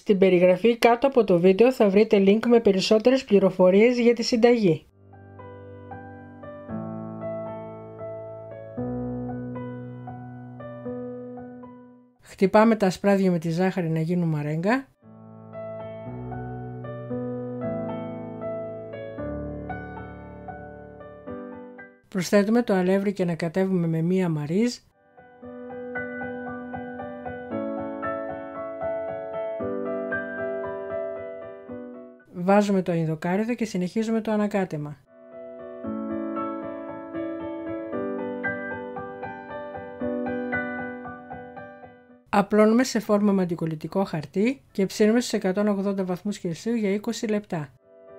Στην περιγραφή κάτω από το βίντεο θα βρείτε link με περισσότερες πληροφορίες για τη συνταγή. Χτυπάμε τα ασπράδια με τη ζάχαρη να γίνουν μαρέγκα. Προσθέτουμε το αλεύρι και ανακατεύουμε με μία μαρίζ. Βάζουμε το ινδοκάρυδο και συνεχίζουμε το ανακάτεμα. Απλώνουμε σε φόρμα με αντικολλητικό χαρτί και ψήνουμε στους 180 βαθμούς Κελσίου για 20 λεπτά.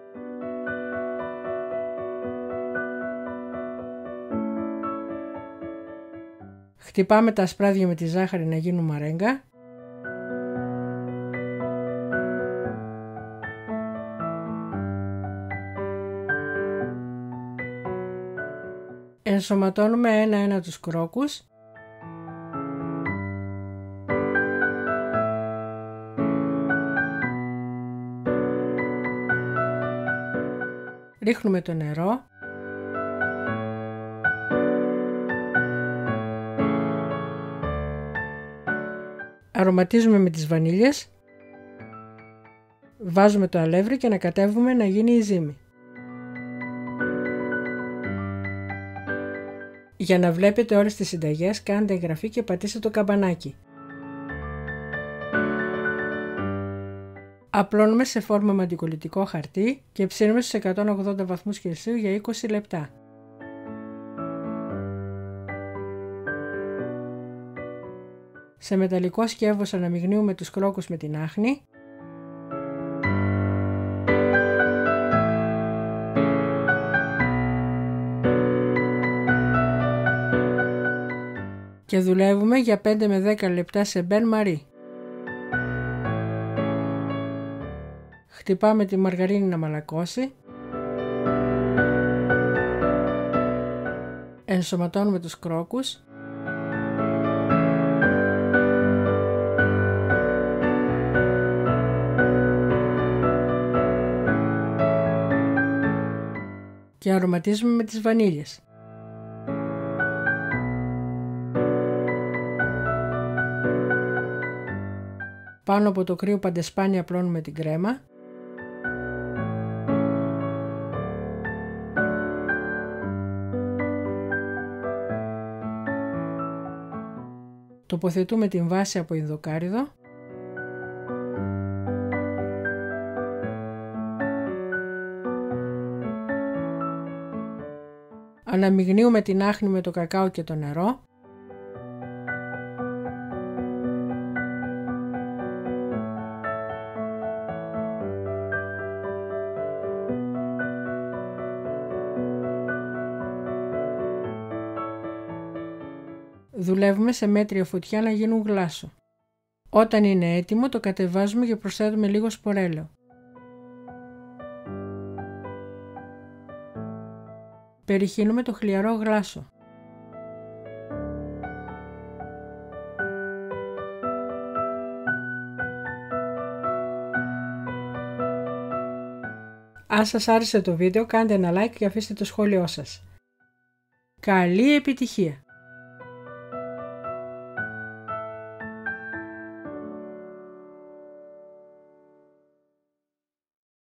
Χτυπάμε τα ασπράδια με τη ζάχαρη να γίνουν μαρέγκα. Ενσωματώνουμε ένα-ένα τους κρόκους. Ρίχνουμε το νερό. Αρωματίζουμε με τις βανίλιες. Βάζουμε το αλεύρι και ανακατεύουμε να γίνει η ζύμη. Για να βλέπετε όλες τις συνταγές κάντε εγγραφή και πατήστε το καμπανάκι. Απλώνουμε σε φόρμα με αντικολλητικό χαρτί και ψήνουμε στους 180 βαθμούς Κελσίου για 20 λεπτά. Σε μεταλλικό σκεύος αναμειγνύουμε τους κρόκους με την άχνη. Και δουλεύουμε για 5 με 10 λεπτά σε μπεν μαρί. Χτυπάμε τη μαργαρίνη να μαλακώσει. Ενσωματώνουμε τους κρόκους. Και αρωματίζουμε με τις βανίλιες. Πάνω από το κρύο παντεσπάνι απλώνουμε την κρέμα. Τοποθετούμε την βάση από ινδοκάρυδο. Αναμειγνύουμε την άχνη με το κακάο και το νερό. Δουλεύουμε σε μέτρια φωτιά να γίνουν γλάσο. Όταν είναι έτοιμο το κατεβάζουμε και προσθέτουμε λίγο σπορέλαιο. Περιχύνουμε το χλιαρό γλάσο. Αν σας άρεσε το βίντεο κάντε ένα like και αφήστε το σχόλιο σας. Καλή επιτυχία!